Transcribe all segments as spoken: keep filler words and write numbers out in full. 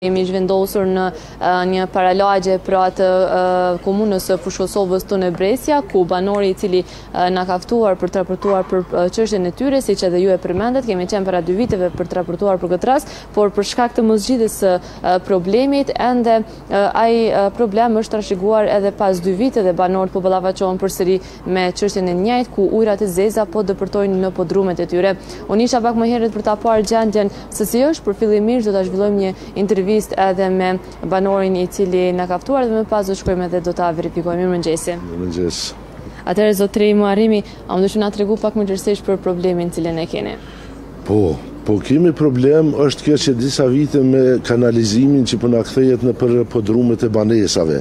Jemi zhvendosur në uh, një paralagje pra të uh, komunës së Fushkosovës tonë Bresja, ku banori i cili uh, na ka ftuar për të raportuar për uh, çështjen e tyre, siç edhe ju e përmendet, kemi qenë para dy viteve për të raportuar për këtë rast, por për shkak të mosgjidhjes së uh, problemit, ende uh, ai uh, problem është trashëguar edhe pas dy vite dhe banorët po ballafaqohen përsëri me çështjen e njëjtë, ku ujërat e zeza po dëpërtojnë në podrumet e tyre. Unë isha pak më herët për ta parë gjendjen se si është, për fillimisht do ta zhvillojmë një intervistë edhe me banorin i cili na ka ftuar dhe më pas do shkojmë edhe do ta verifikojmë. Mirëmëngjesi. Mirëmëngjes. Atëherë zotëri Muharimi, a më dëshon na tregu pak më gjërësisht për problemin cilën e keni? Po, po kemi problem është kjo që disa vite me kanalizimin që po na kthehet në për podrumet e banesave.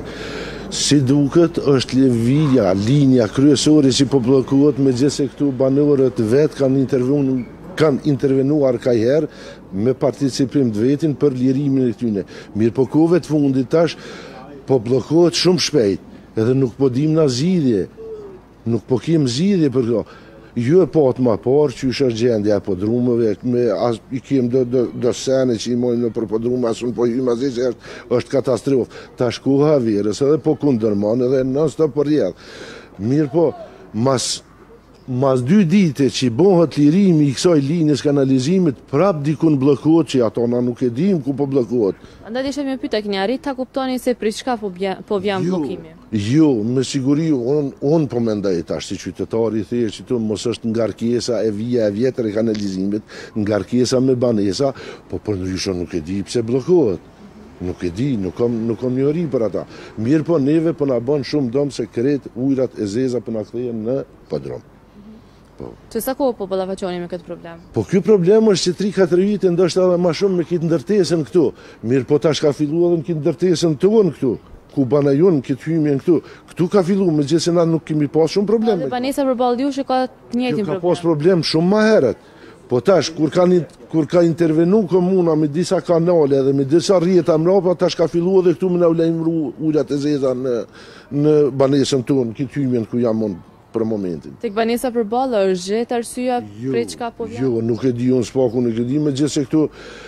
Si duket është lëvizja, linja kryesore që po bllokohet, megjithëse këtu banorët vet kanë intervenuar kanë intervenuar ka herë me participim të vetin për lirimin e këtyne. Mirë po kohëve të fundit tash po bllokohet shumë shpejt edhe nuk po dim na zgjidhje. Nuk po kem zgjidhje për kjo. Jo e pat më parë që është gjendja e podrumeve, me as i kem do do do sene që i mojnë në për podrume, asun po hym asgjë që është, është katastrofë. Tash koha verës edhe po kundërman edhe non stop po rrjedh. Mirë po, mas Mas dy dite që bëhet lirimi i kësaj linjës kanalizimit, prap dikun bllokohet që ato na nuk e dim ku po bllokohet. Andaj isha më pyeta, keni arrit ta kuptoni se për çka po vjen po vjen bllokimi? Jo, me siguri on on po mendoj tash si qytetari i thjesht që tu mos është ngarkesa e vija e vjetër e kanalizimit, ngarkesa me banesa, po përndryshe nuk e di pse bllokohet. Nuk e di, nuk kam nuk kam njëri për ata. Mirë po neve po na bën shumë dëm se kret ujërat e zeza po na kthehen në podrum. Po. Që sa kohë po ballafaqoni me këtë problem? Po ky problem është që tri katër vite ndoshta edhe më shumë me këtë ndërtesën këtu. Mirë, po tash ka filluar edhe me këtë ndërtesën tonë këtu, ku banajon këtë hymjen këtu. Këtu ka filluar, megjithëse na nuk kemi pas shumë probleme. Dhe banesa përballë jush ka të njëjtin problem. Ka pas problem shumë më herët. Po tash kur kanë kur ka intervenu komuna me disa kanale dhe me disa rrjeta mbrapa, tash ka filluar edhe këtu me na lajmëru ujërat e zeza në në banesën tonë, këtë hymjen ku jam unë për momentin. Tek banesa përballë është gjetë arsyeja prej çka po vjen? Jo, nuk e di unë spaku, nuk e di, megjithëse këtu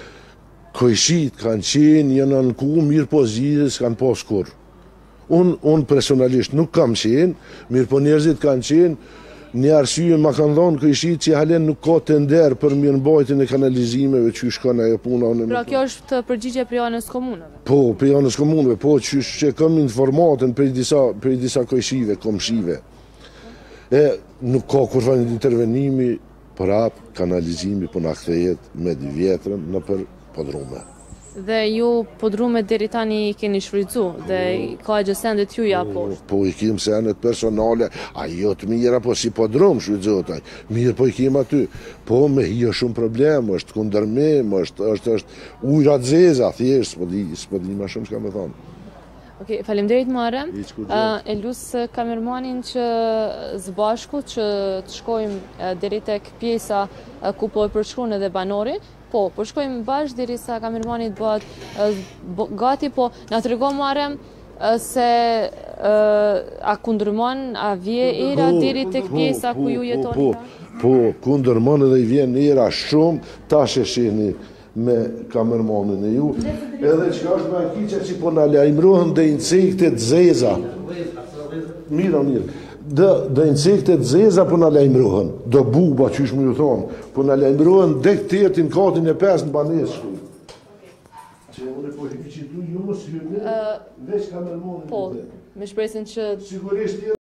kojshit kanë qenë, janë në ku, mirë po zgjidhjes kanë pas kur. Unë un personalisht nuk kam qenë, mirë po njerëzit kanë qenë, një arsye ma kanë dhënë kojshit që halen nuk ka tender për mirëmbajtjen e kanalizimeve që shkon ajo puna. Pra kjo është përgjigje prej anës komunave? Po, prej anës komunave, po që, që kam informatën prej disa, prej disa kojshive, komshive. E nuk ka kur vënë intervenimi për ap kanalizimi po na kthehet me dy vjetrën në për podrume. Dhe ju podrume deri tani i keni shfrytzu dhe ka gjë sendet juja poshtë? Po i kem sendet personale, ajo të mira po si podrum shfrytzohet ai. Mirë po i kem aty. Po me jo shumë problem, është kundërmim, është është është ujëra të zeza, thjesht s'po di, s'po di më shumë çka më thon. Okej, okay, faleminderit Muharrem. Uh, e lus kamermanin që zbashku që të shkojmë uh, deri tek pjesa uh, ku po e përshkruan edhe banori. Po, po shkojmë bashkë derisa kamermani të bëhet uh, gati, po na tregon Muharrem uh, se uh, a kundërmon, a vje era po, deri tek pjesa po, ku ju jetoni? Po, po, po kundërmon edhe i vjen era shumë, tash e shihni me kamermanin e ju, edhe që është me akiqa që po në lajmërohen dhe insektet zeza. Mira, mirë. Dhe, dhe insektet zeza po në lajmërohen, dhe buba që ishmë ju thonë, po në lajmërohen dhe këtërtin katin e pesë në banesë. Që unë po që tu ju mos hymë, veç kamermanin e dhe. Po, me shpresin që... Sigurisht